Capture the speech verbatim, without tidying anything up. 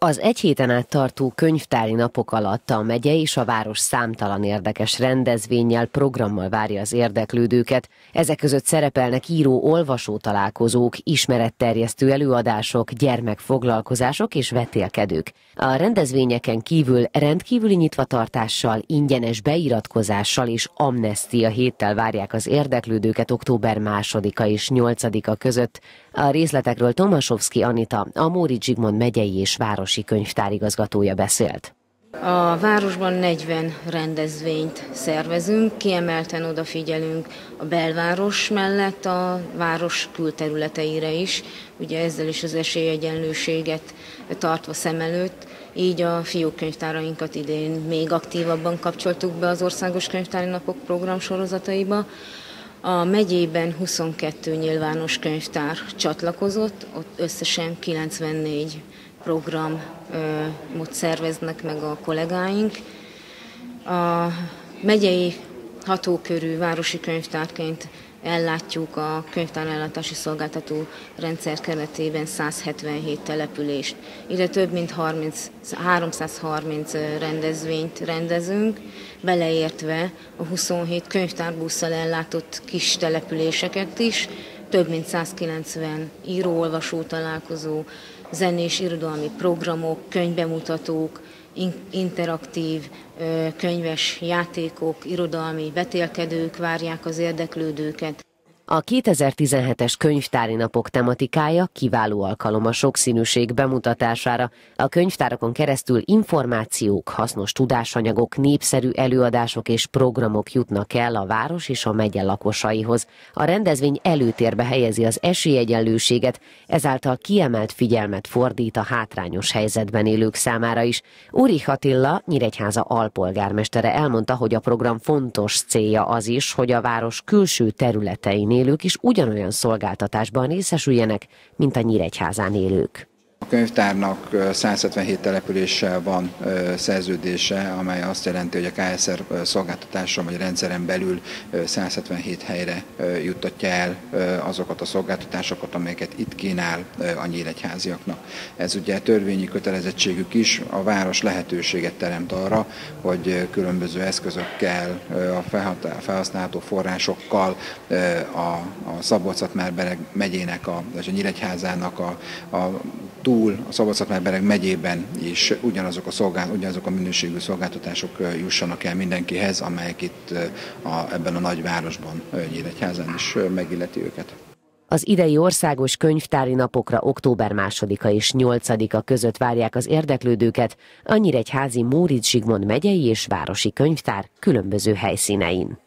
Az egy héten át tartó könyvtári napok alatt a megye és a város számtalan érdekes rendezvénnyel, programmal várja az érdeklődőket. Ezek között szerepelnek író-olvasó találkozók, ismeretterjesztő előadások, gyermekfoglalkozások és vetélkedők. A rendezvényeken kívül rendkívüli nyitvatartással, ingyenes beiratkozással és amnestia héttel várják az érdeklődőket október másodika és nyolcadika között. A részletekről Tomaszowski Anita, a Móricz Zsigmond megyei és városi könyvtár igazgatója beszélt. A városban negyven rendezvényt szervezünk, kiemelten odafigyelünk a belváros mellett a város külterületeire is, ugye ezzel is az esélyegyenlőséget tartva szem előtt, így a fiókkönyvtárainkat idén még aktívabban kapcsoltuk be az Országos Könyvtári Napok programsorozataiba. A megyében huszonkettő nyilvános könyvtár csatlakozott, ott összesen kilencvennégy programot szerveznek meg a kollégáink. A megyei hatókörű városi könyvtárként ellátjuk a könyvtárellátási szolgáltató rendszer keretében száz hetvenhét települést. Ide több mint háromszázharminc rendezvényt rendezünk, beleértve a huszonhét könyvtárbusszal ellátott kis településeket is, több mint százkilencven író-olvasó találkozó, zenés irodalmi programok, könyvbemutatók, interaktív könyves játékok, irodalmi vetélkedők várják az érdeklődőket. A kétezer-tizenhetes könyvtári napok tematikája kiváló alkalom a sokszínűség bemutatására. A könyvtárakon keresztül információk, hasznos tudásanyagok, népszerű előadások és programok jutnak el a város és a megye lakosaihoz. A rendezvény előtérbe helyezi az esélyegyenlőséget, ezáltal kiemelt figyelmet fordít a hátrányos helyzetben élők számára is. Ulrich Attila, Nyíregyháza alpolgármestere elmondta, hogy a program fontos célja az is, hogy a város külső területein élők is ugyanolyan szolgáltatásban részesüljenek, mint a Nyíregyházán élők. A könyvtárnak száz hetvenhét településsel van szerződése, amely azt jelenti, hogy a ká es er szolgáltatáson vagy rendszeren belül száz hetvenhét helyre juttatja el azokat a szolgáltatásokat, amelyeket itt kínál a nyíregyháziaknak. Ez ugye törvényi kötelezettségük is, a város lehetőséget teremt arra, hogy különböző eszközökkel, a felhasználható forrásokkal a, a Szabolcs-Szatmár-Bereg megyének, a, a Nyíregyházának a, a túl a Szabolcs-Szatmár-Bereg megyében is ugyanazok a, szolgált, ugyanazok a minőségű szolgáltatások jussanak el mindenkihez, amelyek itt a, ebben a nagyvárosban, Nyíregyházán is megilleti őket. Az idei országos könyvtári napokra október másodika és nyolcadika között várják az érdeklődőket a nyíregyházi Móricz Zsigmond megyei és városi könyvtár különböző helyszínein.